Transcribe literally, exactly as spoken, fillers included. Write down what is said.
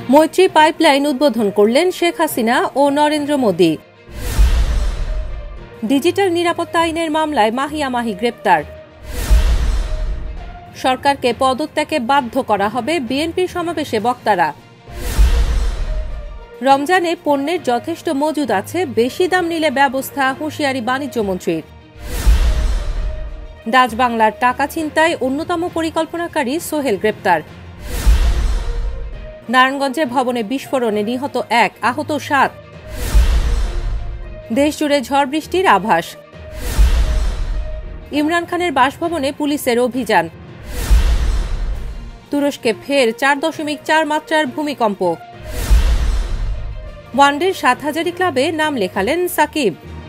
মৈত্রী পাইপলাইন উদ্বোধন করলেন শেখ হাসিনা ও নরেন্দ্র মোদি। ডিজিটাল নিরাপত্তা আইনের মামলায় মাহিয়া মাহি গ্রেপ্তার। সরকারকে পদত্যাগে বাধ্য করা হবে, বিএনপির সমাবেশে বক্তারা। রমজানে পণ্যের যথেষ্ট মজুদ আছে, বেশি দাম নিলে ব্যবস্থা, হুঁশিয়ারি বাণিজ্যমন্ত্রীর। ডাচ বাংলার টাকা ছিনতাই অন্যতম পরিকল্পনাকারী সোহেল গ্রেপ্তার। নারায়ণগঞ্জে ভবনে বিস্ফোরণে নিহত এক, আহত সাত। দেশজুড়ে ঝড় বৃষ্টির আভাস। ইমরান খানের বাসভবনে পুলিশের অভিযান। তুরস্কে ফের চার দশমিক চার মাত্রার ভূমিকম্প। ওয়ানডের সাত হাজারি ক্লাবে নাম লেখালেন সাকিব।